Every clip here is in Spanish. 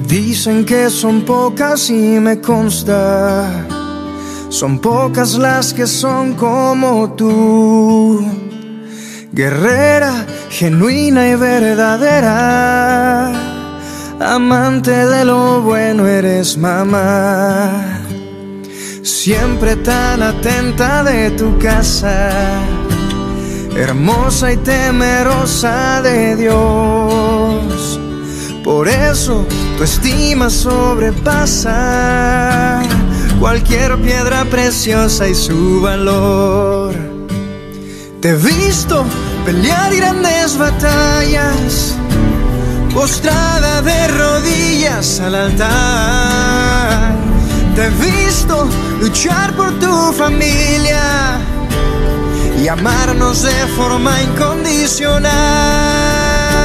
Dicen que son pocas y me consta, son pocas las que son como tú, guerrera, genuina y verdadera, amante de lo bueno eres mamá, siempre tan atenta de tu casa, hermosa y temerosa de Dios. Por eso tu estima sobrepasa cualquier piedra preciosa y su valor. Te he visto pelear grandes batallas, postrada de rodillas al altar. Te he visto luchar por tu familia y amarnos de forma incondicional.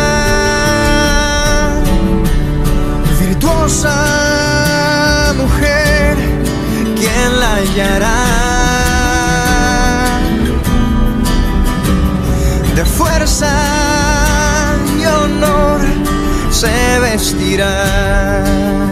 Virtuosa mujer, ¿quién la hallará? De fuerza y honor se vestirá.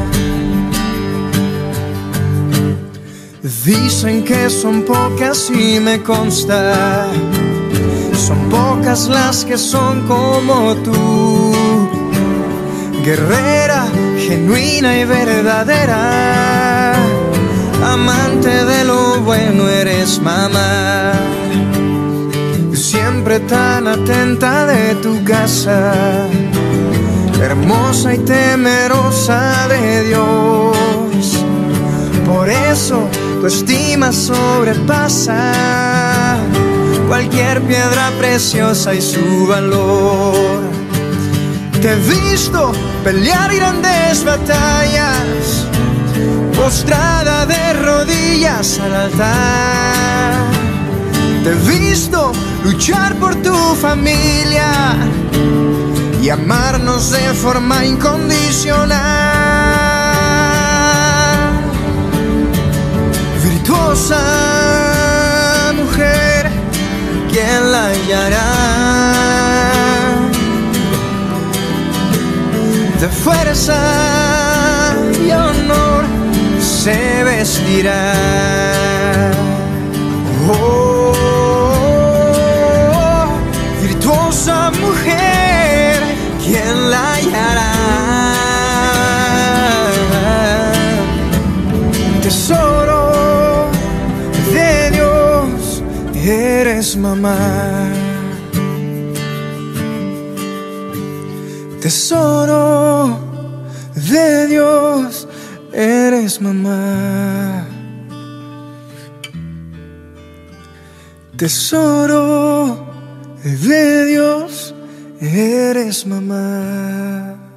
Dicen que son pocas y me consta, son pocas las que son como tú, guerrera, genuina y verdadera, amante de lo bueno eres mamá, siempre tan atenta de tu casa, hermosa y temerosa de Dios. Por eso tu estima sobrepasa cualquier piedra preciosa y su valor. Te he visto pelear grandes batallas, postrada de rodillas al altar. Te he visto luchar por tu familia y amarnos de forma incondicional. Virtuosa mujer, ¿quién la hallará? De fuerza y honor se vestirá. Oh, virtuosa mujer, ¿quién la hallará? Tesoro de Dios, eres mamá. Tesoro de Dios, eres mamá. Tesoro de Dios, eres mamá.